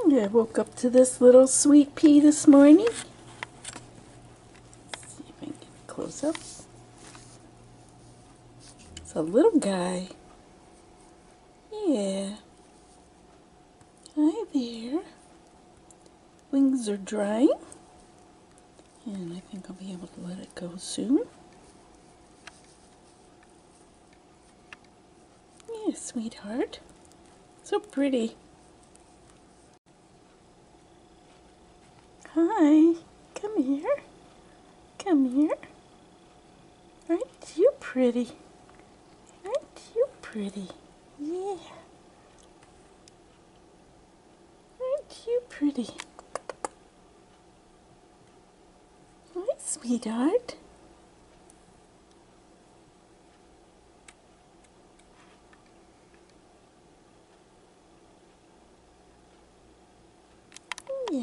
I woke up to this little sweet pea this morning. Let's see if I can get a close up. It's a little guy. Yeah. Hi there. Wings are drying. And I think I'll be able to let it go soon. Yeah, sweetheart. So pretty. Hi. Come here. Come here. Aren't you pretty? Aren't you pretty? Yeah. Aren't you pretty? Hi, sweetheart. Yeah.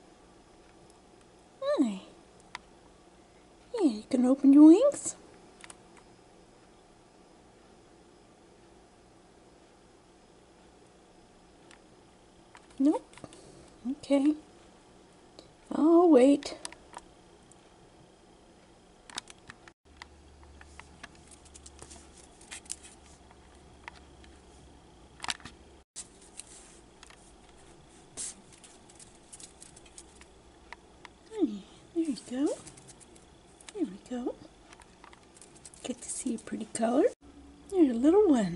Hi. Yeah, you can open your wings. Nope. Okay. I'll wait. There you go. There we go. Get to see a pretty color. You're a little one.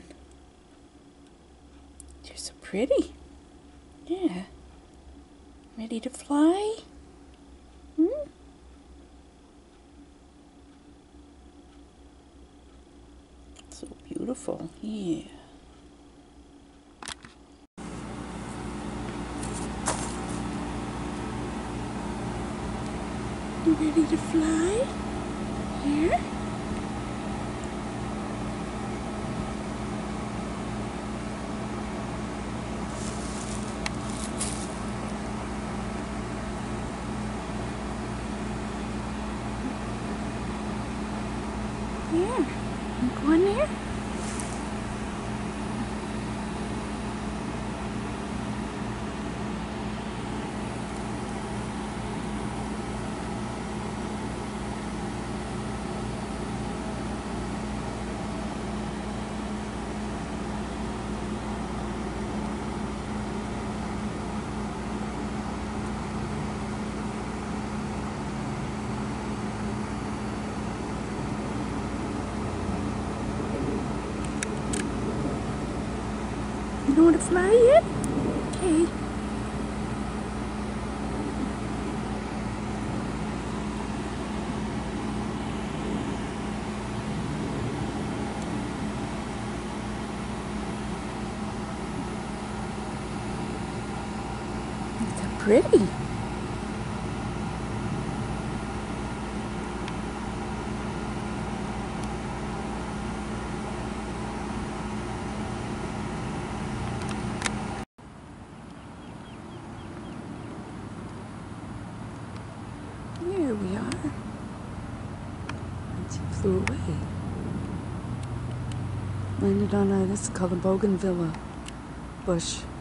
You're so pretty. Yeah. Ready to fly? Hmm? So beautiful. Yeah. You ready to fly? Here? Here. You going there? You don't want to fly yet? Okay. It's so pretty. Here we are. And she flew away. Landed on this is called a bougainvillea bush.